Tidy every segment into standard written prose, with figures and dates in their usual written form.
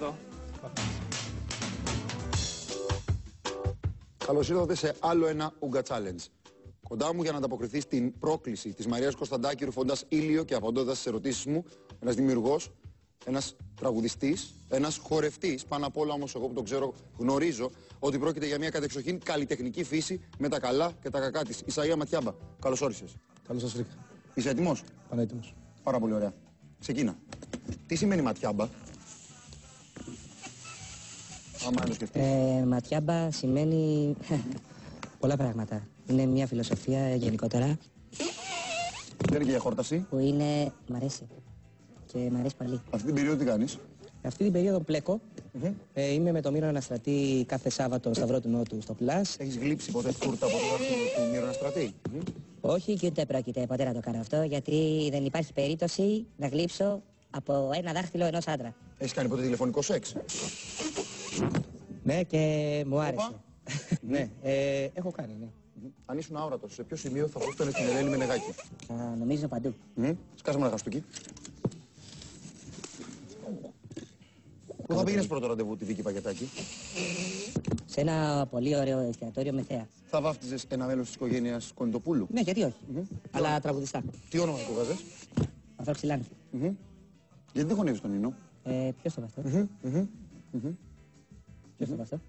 Καλώς ήρθατε σε άλλο ένα Ουγκα Challenge. Κοντά μου για να ανταποκριθεί στην πρόκληση της Μαρίας Κωνσταντάκη, ρουφώντας ήλιο και απαντώντας στις ερωτήσεις μου, ένας δημιουργός, ένας τραγουδιστής, ένας χορευτής, πάνω απ' όλα όμως εγώ που τον ξέρω γνωρίζω ότι πρόκειται για μια κατεξοχήν καλλιτεχνική φύση με τα καλά και τα κακά της. Ισαΐα Ματιάμπα, καλώς όρισες. Καλώς σας βρήκα. Είσαι έτοιμος? Πανέτοιμος. Πάρα πολύ ωραία. Ξεκίνα. Τι σημαίνει Ματιάμπα? Άμα να το σκεφτείς. Ματιάμπα σημαίνει πολλά πράγματα. Είναι μια φιλοσοφία γενικότερα. Δεν είναι και για χόρταση. Που είναι... μ' αρέσει. Και μ' αρέσει πολύ. Αυτή την περίοδο τι κάνεις? Αυτή την περίοδο πλέκω. Είμαι με το Μύρο Αναστρατή κάθε Σάββατο Σταυρό του Νότου στο Πλάς. Έχεις γλύψει ποτέ φούρτα από το δάχτυλο του Μύρο Αναστρατή? Όχι και ούτε πρόκειται ποτέ να το κάνω αυτό, γιατί δεν υπάρχει περίπτωση να γλύψω από ένα δάχτυλο ενός άντρα. Έχεις κάνει ποτέ τηλεφωνικό σεξ? Ναι, και μου άρεσε. Ναι, έχω κάνει, ναι. Αν ήσουν αόρατος, σε ποιο σημείο θα βούστανες την Ελένη Μενεγάκη? Νομίζω παντού. Σκάσαμε ένα χαστούκι. Πού θα πήγαινες πρώτο ραντεβού τη Βίκη Παγετάκη? Σε ένα πολύ ωραίο εστιατόριο με θέα. Θα βάφτιζες ένα μέλος της οικογένειας Κονιτοπούλου? Ναι, γιατί όχι. Αλλά τραγουδιστά. Τι όνομα θα του βάζες? Αφρόξυλάνθη. Γιατί δεν χωνεύεις τον Ίνο? Ποιος το βαστό? Ποιος το βαστό?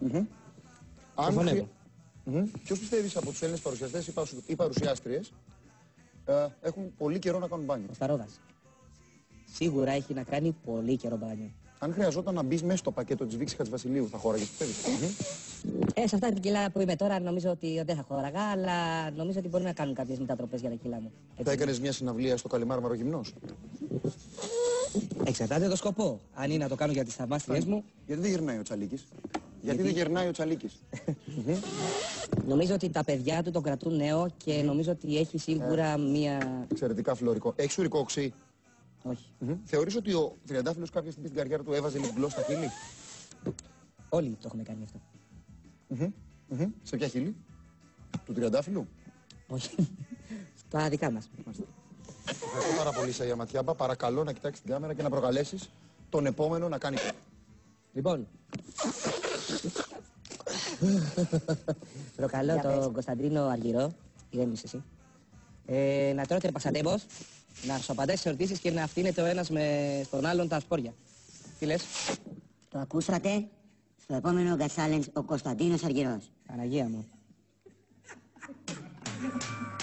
Ποιος πιστεύεις από τους Έλληνες παρουσιαστές ή παρουσιάστριες έχουν πολύ καιρό να κάνουν μπάνιο? Ο Σταρόβας. Σίγουρα έχει να κάνει πολύ καιρό μπάνιο. Αν χρειαζόταν να μπεις μέσα στο πακέτο της Βίκης Χατζηβασιλείου, θα χώραγες, πιστεύεις? Σε αυτά τα κιλά που είμαι τώρα νομίζω ότι δεν θα χώραγα, αλλά νομίζω ότι μπορεί να κάνουν κάποιες μετατροπές για τα κιλά μου. Θα έκανες μια συναυλία στο Καλιμάρμαρο Γυμνός? Εξαρτάται το σκοπό. Αν είναι να το κάνω για τις θαυμάστριες μου. Γιατί δεν γυρνάει ο Τσαλίκης? Γιατί δεν γερνάει ο Τσαλίκης? Νομίζω ότι τα παιδιά του τον κρατούν νέο και νομίζω ότι έχει σίγουρα μία... Εξαιρετικά φλωρικό. Έχεις ουρικό οξύ? Όχι. Θεωρείς ότι ο Τριαντάφυλλος κάποια στιγμή στην καριέρα του έβαζε λιμπλό στα χείλη? Όλοι το έχουμε κάνει αυτό. Σε ποια χείλη? Του Τριαντάφυλλου? Όχι. Στα δικά μας. Ευχαριστώ πάρα πολύ, Ισαΐα Ματιάμπα. Παρακαλώ να κοιτάξεις την κάμερα και να προκαλέσεις τον επόμενο να κάνει. Λοιπόν. Προκαλώ τον Κωνσταντίνο Αργυρό, ηρέμησε εσύ, να τρώτε πασατέμπος, να σου απαντάει στις ερωτήσεις και να αφήνετε ο ένας στον άλλον τα σπόρια. Τι λες? Το ακούσατε? Στο επόμενο Ουγκα Challenge ο Κωνσταντίνος Αργυρός. Παναγία μου.